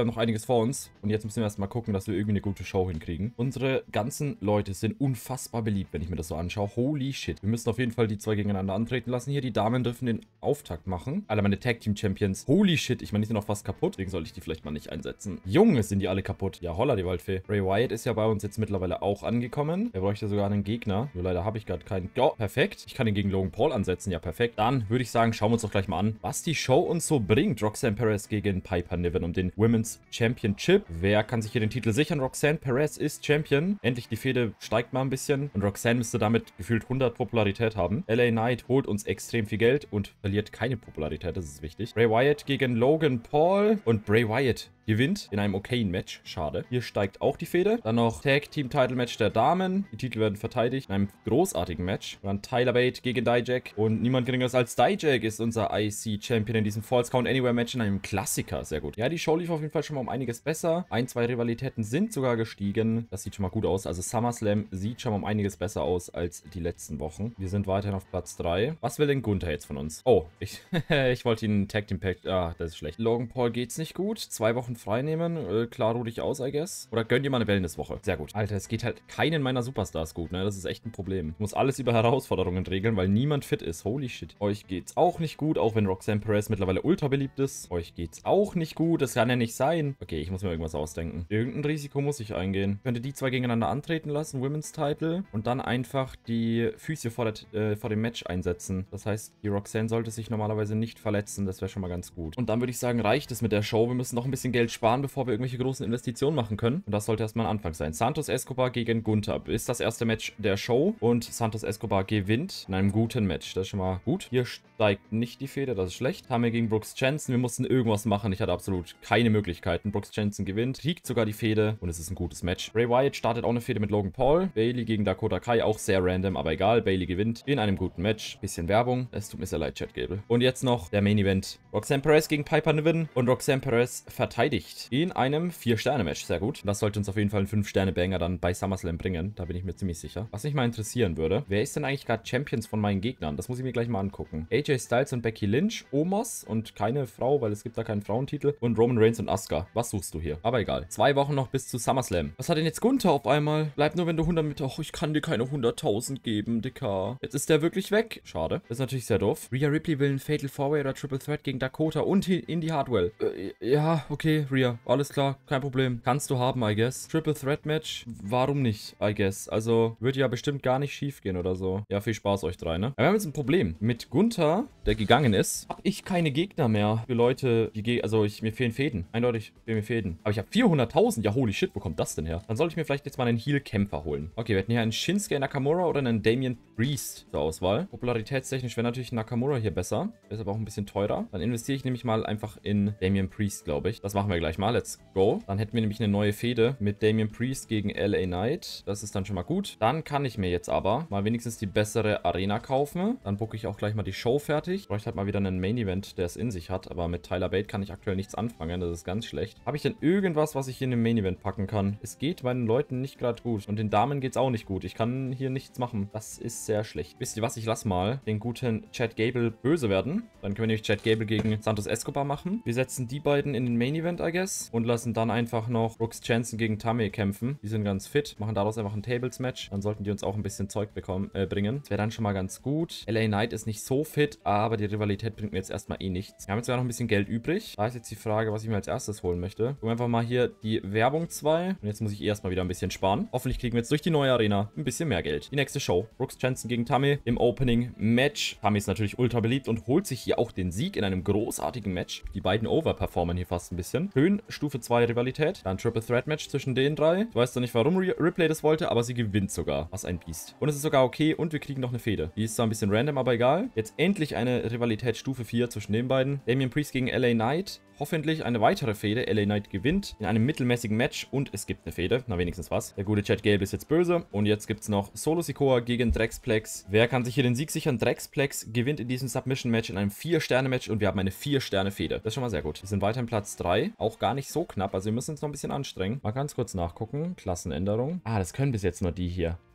einiges vor uns. Und jetzt müssen wir erstmal gucken, dass wir irgendwie eine gute Show hinkriegen. Unsere ganzen Leute sind unfassbar beliebt, wenn ich mir das so anschaue. Holy shit. Wir müssen auf jeden Fall die zwei gegeneinander antreten lassen. Hier, die Damen dürfen den Auftakt machen. Alle meine Tag-Team-Champions. Holy shit. Ich meine, die sind noch fast kaputt. Deswegen sollte ich die vielleicht mal nicht einsetzen. Junge, sind die alle kaputt. Ja, holla, die Waldfee. Bray Wyatt ist ja bei uns jetzt mittlerweile auch angekommen. Er bräuchte sogar einen Gegner. Nur leider habe ich gerade keinen. Ja, perfekt. Ich kann ihn gegen Logan Paul ansetzen. Ja, perfekt. Dann würde ich sagen, schauen wir uns doch gleich mal an, was die Show uns so bringt. Roxanne Perez gegen Piper Niven um den Women's Championship. Wer kann sich hier den Titel sichern? Roxanne Perez ist Champion. Endlich die Fehde steigt mal ein bisschen. Und Roxanne müsste damit gefühlt hundert Popularität haben. L A Knight holt uns extrem viel Geld und verliert keine Popularität. Das ist wichtig. Bray Wyatt gegen Logan Paul. Und Bray Wyatt gewinnt in einem okayen Match. Schade. Hier steigt auch die Fehde. Dann noch Tag Team Title Match der Damen. Die Titel werden verteidigt in einem großartigen Match. Dann Tyler Bate gegen Dijak. Und niemand geringeres als Dijak ist unser I C Champion in diesem Falls Count Anywhere Match in einem Klassiker. Sehr gut. Ja, die Show lief auf jeden Fall schon mal um einiges besser. Ein, zwei Rivalitäten sind sogar gestiegen. Das sieht schon mal gut aus. Also SummerSlam sieht schon mal um einiges besser aus als die letzten Wochen. Wir sind weiterhin auf Platz drei. Was will denn Gunther jetzt von uns? Oh, ich, ich wollte ihn Tag Team Pack. Ah, das ist schlecht. Logan Paul geht's nicht gut. Zwei Wochen freinehmen. Äh, klar, ruh dich aus, I guess. Oder gönn dir mal eine Wellnesswoche. Sehr gut. Alter, es geht halt keinen meiner Superstars gut, ne? Das ist echt ein Problem. Ich muss alles über Herausforderungen regeln, weil niemand fit ist. Holy shit. Euch geht's auch nicht gut, auch wenn Roxanne Perez mittlerweile ultra beliebt ist. Euch geht's auch nicht gut. Das kann ja nicht sein. Okay, ich muss mir irgendwas ausdenken. Irgendein Risiko muss ich eingehen. Ich könnte die zwei gegeneinander antreten lassen, Women's Title, und dann einfach die Füße vor, der, äh, vor dem Match einsetzen. Das heißt, die Roxanne sollte sich normalerweise nicht verletzen. Das wäre schon mal ganz gut. Und dann würde ich sagen, reicht es mit der Show. Wir müssen noch ein bisschen Geld sparen, bevor wir irgendwelche großen Investitionen machen können. Und das sollte erstmal ein Anfang sein. Santos Escobar gegen Gunther ist das erste Match der Show. Und Santos Escobar gewinnt in einem guten Match. Das ist schon mal gut. Hier steigt nicht die Fehde, das ist schlecht. Haben wir gegen Brooks Jensen. Wir mussten irgendwas machen. Ich hatte absolut keine Möglichkeiten. Brooks Jensen gewinnt, kriegt sogar die Fehde und es ist ein gutes Match. Bray Wyatt startet auch eine Fehde mit Logan Paul. Bayley gegen Dakota Kai, auch sehr random, aber egal. Bayley gewinnt in einem guten Match. Bisschen Werbung. Es tut mir sehr leid, Chad Gable. Und jetzt noch der Main Event. Roxanne Perez gegen Piper Niven und Roxanne Perez verteidigt in einem vier Sterne Match. Sehr gut. Das sollte uns auf jeden Fall einen fünf Sterne Banger dann bei SummerSlam bringen. Da bin ich mir ziemlich sicher. Was mich mal interessieren würde, wer ist denn eigentlich gerade Champions von meinen Gegnern? Das muss ich mir gleich mal angucken. A J Styles und Becky Lynch, Omos und keine Frau, weil es gibt da keinen Frauentitel, und Roman Reigns und Asuka. Was suchst du hier? Aber egal. Zwei Wochen noch bis zu SummerSlam. Was hat denn jetzt Gunther auf einmal? Bleib nur, wenn du hundert mit... Och, ich kann dir keine hunderttausend geben, Dicker. Jetzt ist der wirklich weg. Schade. Das ist natürlich sehr doof. Rhea Ripley will ein Fatal Four-Way oder Triple Threat gegen Dakota und Indy Hartwell. Äh, ja, okay, Rhea. Alles klar. Kein Problem. Kannst du haben, I guess. Triple Threat Match? Warum nicht, I guess? Also, wird ja bestimmt gar nicht schief gehen oder so. Ja, viel Spaß euch drei, ne? Aber wir haben jetzt ein Problem. Mit Gunther, der gegangen ist, habe ich keine Gegner mehr für Leute, die ge also ich, mir fehlen Fäden. Eindeutig fehlen mir Fäden. Aber ich habe vierhunderttausend. Ja, holy shit, wo kommt das denn her? Dann sollte ich mir vielleicht jetzt mal einen Heal-Kämpfer holen. Okay, wir hätten hier einen Shinsuke Nakamura oder einen Damian Priest zur Auswahl. Popularitätstechnisch wäre natürlich Nakamura hier besser. Ist aber auch ein bisschen teurer. Dann investiere ich nämlich mal einfach in Damian Priest, glaube ich. Das machen wir gleich mal. Let's go. Dann hätten wir nämlich eine neue Fehde mit Damian Priest gegen L A Knight. Das ist dann schon mal gut. Dann kann ich mir jetzt aber mal wenigstens die bessere Arena kaufen. Dann bucke ich auch gleich mal die Show fertig. Ich bräuchte halt mal wieder einen Main Event, der es in sich hat. Aber mit Tyler Bate kann ich aktuell nichts anfangen. Das ist ganz schlecht. Habe ich denn irgendwas, was ich hier in den Main Event packen kann? Es geht meinen Leuten nicht gerade gut. Und den Damen geht es auch nicht gut. Ich kann hier nichts machen. Das ist sehr schlecht. Wisst ihr was? Ich lasse mal den guten Chad Gable böse werden. Dann können wir nämlich Chad Gable gegen Santos Escobar machen. Wir setzen die beiden in den Main Event, I guess. Und lassen dann einfach noch Brooks Jensen gegen Tammy kämpfen. Die sind ganz fit. Machen daraus einfach ein Tables-Match. Dann sollten die uns auch ein bisschen Zeug bekommen, äh, bringen. Das wäre dann schon mal ganz gut. L A Knight ist nicht so fit, aber die Rivalität bringt mir jetzt erstmal eh nichts. Wir haben jetzt sogar noch ein bisschen Geld übrig. Da ist jetzt die Frage, was ich mir als erstes holen möchte. Gucken wir einfach mal hier die Werbung zwei. Und jetzt muss ich erstmal wieder ein bisschen sparen. Hoffentlich kriegen wir jetzt durch die neue Arena ein bisschen mehr Geld. Die nächste Show. Brooks Jensen gegen Tammy im Opening-Match. Tammy ist natürlich ultra beliebt und holt sich hier auch den Sieg in einem großartigen Match. Die beiden overperformen hier fast ein bisschen. Schön, Stufe zwei Rivalität. Dann Triple Threat Match zwischen den drei. Ich weiß zwar nicht, warum Ripley das wollte, aber sie gewinnt sogar. Was ein Biest. Und es ist sogar okay und wir kriegen noch eine Fehde. Die ist zwar ein bisschen random, aber egal. Jetzt endlich eine Rivalität Stufe vier zwischen den beiden. Damian Priest gegen L A Knight. Hoffentlich eine weitere Fehde. L A Knight gewinnt in einem mittelmäßigen Match und es gibt eine Fehde. Na, wenigstens was. Der gute Chad Gable ist jetzt böse. Und jetzt gibt es noch Solo Sikoa gegen Drexplex. Wer kann sich hier den Sieg sichern? Drexplex gewinnt in diesem Submission-Match in einem vier Sterne Match und wir haben eine vier Sterne Fehde. Das ist schon mal sehr gut. Wir sind weiter in Platz drei. Auch gar nicht so knapp. Also wir müssen uns noch ein bisschen anstrengen. Mal ganz kurz nachgucken. Klassenänderung. Ah, das können bis jetzt nur die hier.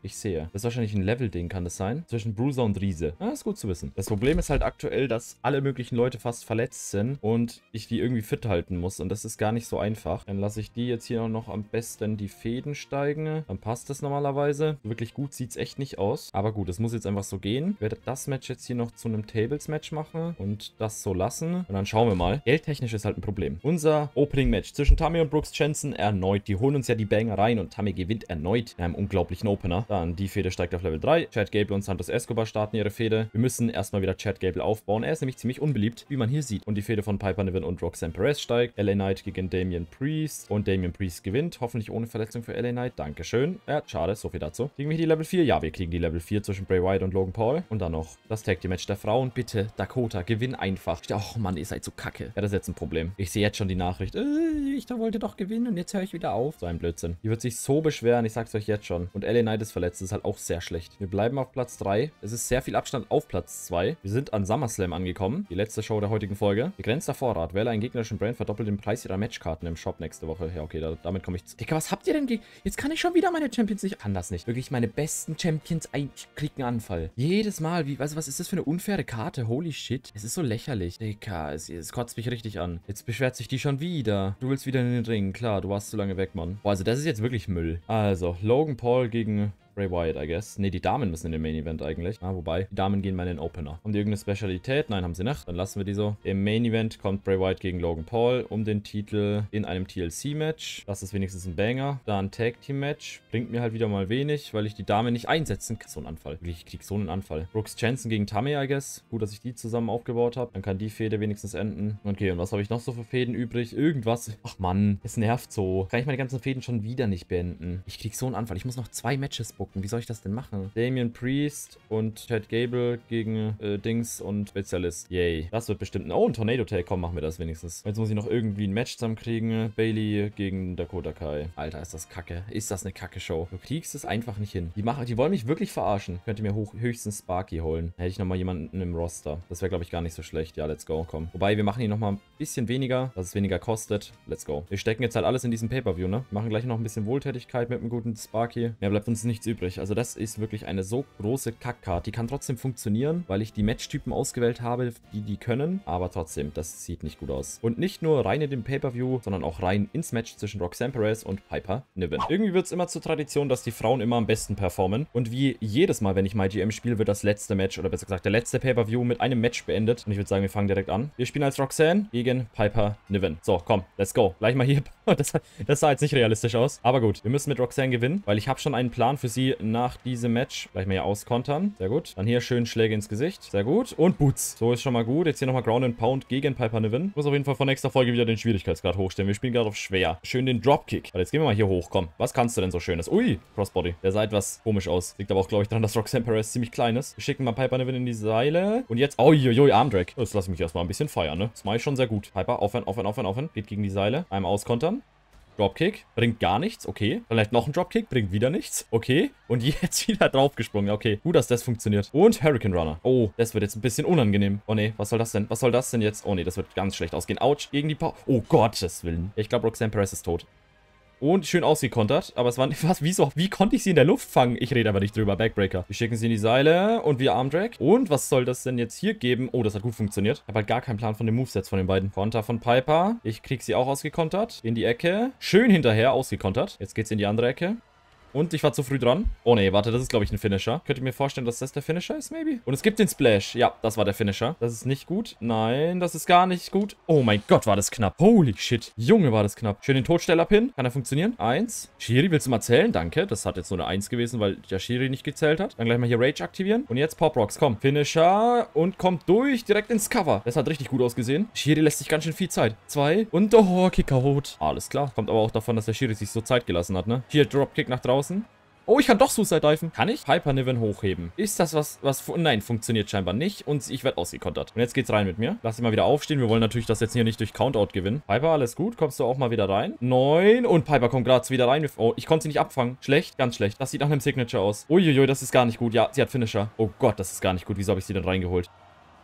Ich sehe. Das ist wahrscheinlich ein Level-Ding, kann das sein? Zwischen Bruiser und Riese. Ah, ist gut zu wissen. Das Problem ist halt aktuell, dass alle möglichen Leute fast verletzt sind und ich die irgendwie fit halten muss. Und das ist gar nicht so einfach. Dann lasse ich die jetzt hier auch noch am besten die Fäden steigen. Dann passt das normalerweise. Wirklich gut sieht es echt nicht aus. Aber gut, es muss jetzt einfach so gehen. Ich werde das Match jetzt hier noch zu einem Tables-Match machen und das so lassen. Und dann schauen wir mal. Geldtechnisch ist halt ein Problem. Unser Opening-Match zwischen Tammy und Brooks Jensen erneut. Die holen uns ja die Banger rein und Tammy gewinnt erneut in einem unglaublichen Opener. Dann die Fehde steigt auf Level drei. Chad Gable und Santos Escobar starten ihre Fehde. Wir müssen erstmal wieder Chad Gable aufbauen. Er ist nämlich ziemlich unbeliebt, wie man hier sieht. Und die Fehde von Piper Niven und Roxanne Perez steigt. L A Knight gegen Damian Priest. Und Damian Priest gewinnt. Hoffentlich ohne Verletzung für L A Knight. Dankeschön. Ja, schade. So viel dazu. Kriegen wir die Level vier? Ja, wir kriegen die Level vier zwischen Bray Wyatt und Logan Paul. Und dann noch das Tag Team Match der Frauen. Bitte, Dakota, gewinn einfach. Oh Mann, ihr seid so kacke. Ja, das ist jetzt ein Problem. Ich sehe jetzt schon die Nachricht. Äh, ich wollte doch gewinnen und jetzt höre ich wieder auf. So ein Blödsinn. Die wird sich so beschweren. Ich sag's euch jetzt schon. Und L A Knight ist verletzt. Das ist halt auch sehr schlecht. Wir bleiben auf Platz drei. Es ist sehr viel Abstand auf Platz zwei. Wir sind an SummerSlam angekommen. Die letzte Show der heutigen Folge. Begrenzter Vorrat. Wähle einen gegnerischen Brand, verdoppelt den Preis ihrer Matchkarten im Shop nächste Woche. Ja, okay, da, damit komme ich zu. Digga, was habt ihr denn? Jetzt kann ich schon wieder meine Champions nicht. Ich kann das nicht. Wirklich meine besten Champions. Ich krieg einen Anfall. Jedes Mal. Wie, weißt du, was ist das für eine unfaire Karte? Holy shit. Es ist so lächerlich. Digga, es, es kotzt mich richtig an. Jetzt beschwert sich die schon wieder. Du willst wieder in den Ring. Klar, du warst zu lange weg, Mann. Boah, also das ist jetzt wirklich Müll. Also, Logan Paul gegen Bray Wyatt, I guess. Ne, die Damen müssen in den Main Event eigentlich. Ah, wobei, die Damen gehen mal in den Opener. Haben die irgendeine Spezialität? Nein, haben sie nicht. Dann lassen wir die so. Im Main Event kommt Bray Wyatt gegen Logan Paul um den Titel in einem T L C-Match. Das ist wenigstens ein Banger. Da ein Tag-Team-Match. Bringt mir halt wieder mal wenig, weil ich die Dame nicht einsetzen kann. So ein Anfall. Wirklich, ich krieg so einen Anfall. Brooks Jensen gegen Tammy, I guess. Gut, dass ich die zusammen aufgebaut habe. Dann kann die Fehde wenigstens enden. Okay, und was habe ich noch so für Fäden übrig? Irgendwas. Ach Mann, es nervt so. Kann ich meine ganzen Fäden schon wieder nicht beenden? Ich krieg so einen Anfall. Ich muss noch zwei Matches booken. Wie soll ich das denn machen? Damian Priest und Chad Gable gegen äh, Dings und Spezialist. Yay. Das wird bestimmt... Oh, ein Tornado-Tag. Komm, machen wir das wenigstens. Jetzt muss ich noch irgendwie ein Match zusammenkriegen. Bailey gegen Dakota Kai. Alter, ist das kacke. Ist das eine kacke Show. Du kriegst es einfach nicht hin. Die machen, die wollen mich wirklich verarschen. Könnt ihr mir hoch, höchstens Sparky holen. Hätte ich nochmal jemanden im Roster. Das wäre, glaube ich, gar nicht so schlecht. Ja, let's go. Komm. Wobei, wir machen hier nochmal ein bisschen weniger, dass es weniger kostet. Let's go. Wir stecken jetzt halt alles in diesen Pay-Per-View, ne? Machen gleich noch ein bisschen Wohltätigkeit mit einem guten Sparky. Mehr bleibt uns nichts übrig. Also das ist wirklich eine so große Kackkarte. Die kann trotzdem funktionieren, weil ich die Matchtypen ausgewählt habe, die die können. Aber trotzdem, das sieht nicht gut aus. Und nicht nur rein in den Pay-Per-View, sondern auch rein ins Match zwischen Roxanne Perez und Piper Niven. Irgendwie wird es immer zur Tradition, dass die Frauen immer am besten performen. Und wie jedes Mal, wenn ich MyGM spiele, wird das letzte Match, oder besser gesagt, der letzte Pay-Per-View mit einem Match beendet. Und ich würde sagen, wir fangen direkt an. Wir spielen als Roxanne gegen Piper Niven. So, komm, let's go. Gleich mal hier. Das, das sah jetzt nicht realistisch aus. Aber gut, wir müssen mit Roxanne gewinnen, weil ich habe schon einen Plan für sie nach diesem Match. Gleich mal hier auskontern. Sehr gut. Dann hier schön Schläge ins Gesicht. Sehr gut. Und Boots. So ist schon mal gut. Jetzt hier nochmal Ground and Pound gegen Piper Niven. Muss auf jeden Fall von nächster Folge wieder den Schwierigkeitsgrad hochstellen. Wir spielen gerade auf schwer. Schön den Dropkick. Aber jetzt gehen wir mal hier hoch. Komm. Was kannst du denn so Schönes? Ui, Crossbody. Der sah etwas komisch aus. Liegt aber auch, glaube ich, daran, dass Roxanne Perez ziemlich klein ist. Wir schicken mal Piper Niven in die Seile. Und jetzt, uiuiui, Armdrag. Jetzt lasse ich mich erstmal ein bisschen feiern, ne? Das mache ich schon sehr gut. Piper, aufhören, aufhören, aufhören, aufhören. Geht gegen die Seile. Einmal auskontern. Dropkick, bringt gar nichts, okay. Vielleicht noch ein Dropkick, bringt wieder nichts, okay. Und jetzt wieder draufgesprungen, okay. Gut, dass das funktioniert. Und Hurricane Runner. Oh, das wird jetzt ein bisschen unangenehm. Oh nee, was soll das denn? Was soll das denn jetzt? Oh nee, das wird ganz schlecht ausgehen. Autsch, gegen die Power. Oh Gottes Willen. Ich glaube, Roxanne Perez ist tot. Und schön ausgekontert. Aber es war nicht... Was? Wieso? Wie konnte ich sie in der Luft fangen? Ich rede aber nicht drüber. Backbreaker. Wir schicken sie in die Seile. Und wir Armdrag. Und was soll das denn jetzt hier geben? Oh, das hat gut funktioniert. Ich habe halt gar keinen Plan von den Movesets von den beiden. Konter von Piper. Ich krieg sie auch ausgekontert. In die Ecke. Schön hinterher ausgekontert. Jetzt geht's in die andere Ecke. Und ich war zu früh dran. Oh nee, warte, das ist, glaube ich, ein Finisher. Könnt ihr mir vorstellen, dass das der Finisher ist, maybe? Und es gibt den Splash. Ja, das war der Finisher. Das ist nicht gut. Nein, das ist gar nicht gut. Oh mein Gott, war das knapp. Holy shit. Junge, war das knapp. Schön den Todsteller-Pin. Kann er funktionieren? Eins. Shiri, willst du mal zählen? Danke. Das hat jetzt nur eine Eins gewesen, weil der Shiri nicht gezählt hat. Dann gleich mal hier Rage aktivieren. Und jetzt Pop Rocks. Komm. Finisher. Und kommt durch. Direkt ins Cover. Das hat richtig gut ausgesehen. Shiri lässt sich ganz schön viel Zeit. Zwei. Und oh, Kickout. Alles klar. Kommt aber auch davon, dass der Shiri sich so Zeit gelassen hat, ne? Hier, Dropkick nach draußen. Oh, ich kann doch Suicide diven. Kann ich? Piper Niven hochheben. Ist das was, was... Nein, funktioniert scheinbar nicht. Und ich werde ausgekontert. Und jetzt geht's rein mit mir. Lass sie mal wieder aufstehen. Wir wollen natürlich das jetzt hier nicht durch Countout gewinnen. Piper, alles gut. Kommst du auch mal wieder rein? Neun. Und Piper kommt gerade wieder rein. Oh, ich konnte sie nicht abfangen. Schlecht, ganz schlecht. Das sieht nach einem Signature aus. Uiuiui, das ist gar nicht gut. Ja, sie hat Finisher. Oh Gott, das ist gar nicht gut. Wieso habe ich sie denn reingeholt?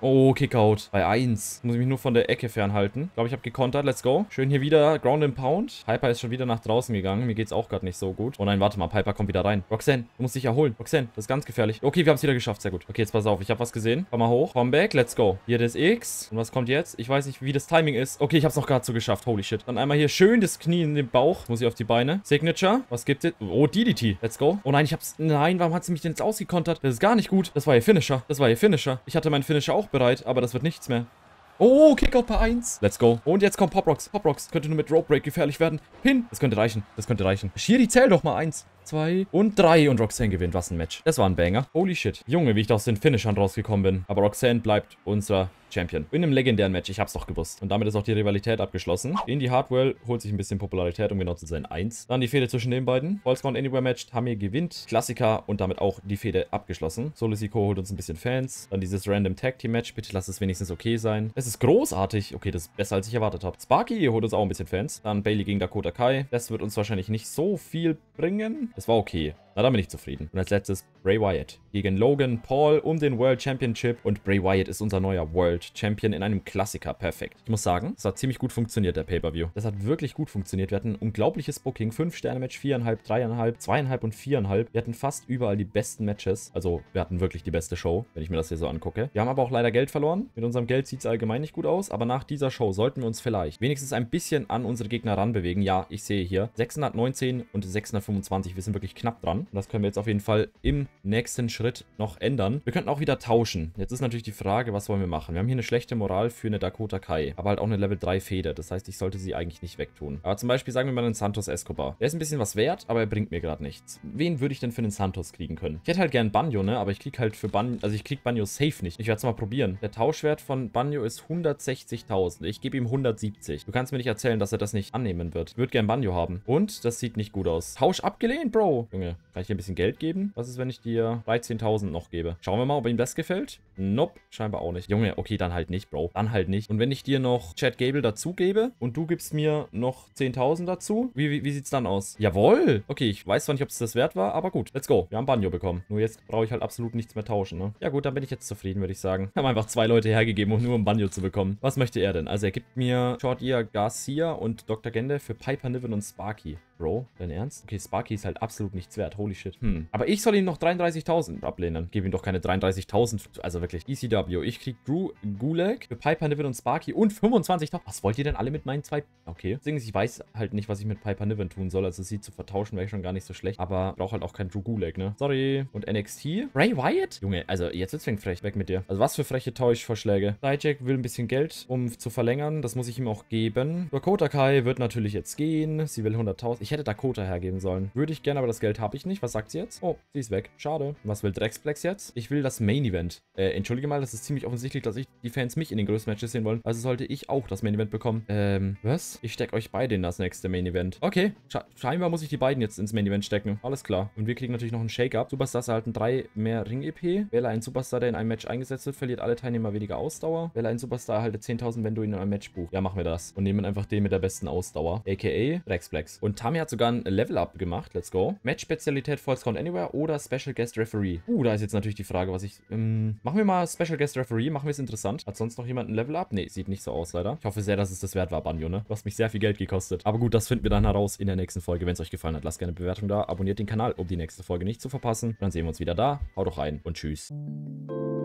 Oh, Kickout. Bei eins. Muss ich mich nur von der Ecke fernhalten. Ich glaube, ich habe gekontert. Let's go. Schön hier wieder Ground and Pound. Piper ist schon wieder nach draußen gegangen. Mir geht's auch gerade nicht so gut. Oh nein, warte mal. Piper kommt wieder rein. Roxanne, du musst dich erholen. Roxanne, das ist ganz gefährlich. Okay, wir haben es wieder geschafft. Sehr gut. Okay, jetzt pass auf. Ich habe was gesehen. Komm mal hoch. Komm back. Let's go. Hier das X. Und was kommt jetzt? Ich weiß nicht, wie das Timing ist. Okay, ich habe es noch gerade so geschafft. Holy shit. Dann einmal hier schön das Knie in den Bauch. Muss ich auf die Beine. Signature. Was gibt es? Oh, D D T. Let's go. Oh nein, ich hab's... Nein, warum hat sie mich denn jetzt ausgekontert? Das ist gar nicht gut. Das war ihr Finisher. Das war ihr Finisher. Ich hatte meinen Finisher auch bereit, aber das wird nichts mehr. Oh, Kickout bei eins. Let's go. Und jetzt kommt Pop Rocks. Pop Rocks könnte nur mit Rope Break gefährlich werden. Pin. Das könnte reichen. Das könnte reichen. Shiri, zähl doch mal. Eins, zwei und drei. Und Roxanne gewinnt. Was ein Match. Das war ein Banger. Holy shit. Junge, wie ich da aus den Finishern rausgekommen bin. Aber Roxanne bleibt unser Champion. In einem legendären Match. Ich hab's doch gewusst. Und damit ist auch die Rivalität abgeschlossen. Indie Hardwell holt sich ein bisschen Popularität, um genau zu sein. eins. Dann die Fehde zwischen den beiden. Falls Count Anywhere Match. Tamir gewinnt. Klassiker und damit auch die Fehde abgeschlossen. Solisico holt uns ein bisschen Fans. Dann dieses Random Tag Team Match. Bitte lass es wenigstens okay sein. Es ist großartig. Okay, das ist besser, als ich erwartet habe. Sparky holt uns auch ein bisschen Fans. Dann Bailey gegen Dakota Kai. Das wird uns wahrscheinlich nicht so viel bringen. Das war okay. Na, dann bin ich zufrieden. Und als letztes Bray Wyatt gegen Logan Paul um den World Championship. Und Bray Wyatt ist unser neuer World Champion in einem Klassiker. Perfekt. Ich muss sagen, es hat ziemlich gut funktioniert, der Pay-Per-View. Das hat wirklich gut funktioniert. Wir hatten ein unglaubliches Booking. fünf Sterne Match, vier Komma fünf, drei Komma fünf, zwei Komma fünf und vier Komma fünf. Wir hatten fast überall die besten Matches. Also, wir hatten wirklich die beste Show, wenn ich mir das hier so angucke. Wir haben aber auch leider Geld verloren. Mit unserem Geld sieht es allgemein nicht gut aus. Aber nach dieser Show sollten wir uns vielleicht wenigstens ein bisschen an unsere Gegner ranbewegen. Ja, ich sehe hier sechshundertneunzehn und sechshundertfünfundzwanzig. Wir sind wirklich knapp dran. Und das können wir jetzt auf jeden Fall im nächsten Schritt noch ändern. Wir könnten auch wieder tauschen. Jetzt ist natürlich die Frage, was wollen wir machen? Wir haben hier eine schlechte Moral für eine Dakota Kai, aber halt auch eine Level drei Fehde. Das heißt, ich sollte sie eigentlich nicht wegtun. Aber zum Beispiel sagen wir mal einen Santos Escobar. Der ist ein bisschen was wert, aber er bringt mir gerade nichts. Wen würde ich denn für einen Santos kriegen können? Ich hätte halt gern Banjo, ne? Aber ich krieg halt für Banjo, also ich krieg Banjo safe nicht. Ich werde es mal probieren. Der Tauschwert von Banjo ist hundertsechzigtausend. Ich gebe ihm hundertsiebzig. Du kannst mir nicht erzählen, dass er das nicht annehmen wird. Ich würde gern Banjo haben. Und das sieht nicht gut aus. Tausch abgelehnt, Bro. Junge, kann ich dir ein bisschen Geld geben? Was ist, wenn ich dir dreizehntausend noch gebe? Schauen wir mal, ob ihm das gefällt. Nope, scheinbar auch nicht. Junge, okay, dann halt nicht, Bro. Dann halt nicht. Und wenn ich dir noch Chad Gable dazu gebe und du gibst mir noch zehntausend dazu, wie, wie, wie sieht's dann aus? Jawohl! Okay, ich weiß zwar nicht, ob es das wert war, aber gut. Let's go. Wir haben Banjo bekommen. Nur jetzt brauche ich halt absolut nichts mehr tauschen, ne? Ja gut, dann bin ich jetzt zufrieden, würde ich sagen. Wir haben einfach zwei Leute hergegeben, um nur um Banjo zu bekommen. Was möchte er denn? Also er gibt mir Short Ear Garcia und Doktor Gende für Piper Niven und Sparky. Bro, dein Ernst? Okay, Sparky ist halt absolut nichts wert. Holy shit. Hm. Aber ich soll ihm noch dreiunddreißigtausend ablehnen. Gebe ihm doch keine dreiunddreißigtausend. Also wirklich. E C W. Ich krieg Drew Gulag für Piper Niven und Sparky und fünfundzwanzigtausend. Was wollt ihr denn alle mit meinen zwei? Okay. Deswegen, ich weiß halt nicht, was ich mit Piper Niven tun soll. Also sie zu vertauschen wäre schon gar nicht so schlecht. Aber brauche halt auch keinen Drew Gulag, ne? Sorry. Und N X T? Bray Wyatt? Junge, also jetzt wird's frech. Weg mit dir. Also was für freche Tauschvorschläge. Dijak will ein bisschen Geld, um zu verlängern. Das muss ich ihm auch geben. Dakota Kai wird natürlich jetzt gehen. Sie will hunderttausend. Ich hätte Dakota hergeben sollen. Würde ich gerne, aber das Geld habe ich nicht. Was sagt sie jetzt? Oh, sie ist weg. Schade. Was will Drexplex jetzt? Ich will das Main Event. Äh, entschuldige mal, das ist ziemlich offensichtlich, dass ich die Fans mich in den größten Matches sehen wollen. Also sollte ich auch das Main Event bekommen. Ähm, was? Ich stecke euch beide in das nächste Main Event. Okay. Sche scheinbar muss ich die beiden jetzt ins Main Event stecken. Alles klar. Und wir kriegen natürlich noch einen Shake-Up. Superstars erhalten drei mehr Ring-E P. Wähle einen Superstar, der in einem Match eingesetzt wird, verliert alle Teilnehmer weniger Ausdauer. Wähle einen Superstar, erhalte zehntausend, wenn du ihn in einem Match buchst. Ja, machen wir das. Und nehmen einfach den mit der besten Ausdauer. A K A Drexplex. Und Tami hat sogar ein Level-Up gemacht. Let's go. Match-Spezialität Falls Count Anywhere oder Special Guest Referee. Uh, da ist jetzt natürlich die Frage, was ich... Ähm, machen wir mal Special Guest Referee. Machen wir es interessant. Hat sonst noch jemand ein Level-Up? Nee, sieht nicht so aus, leider. Ich hoffe sehr, dass es das wert war, Banjo, ne? Du hast mich sehr viel Geld gekostet. Aber gut, das finden wir dann heraus in der nächsten Folge. Wenn es euch gefallen hat, lasst gerne eine Bewertung da. Abonniert den Kanal, um die nächste Folge nicht zu verpassen. Dann sehen wir uns wieder da. Haut doch rein und tschüss.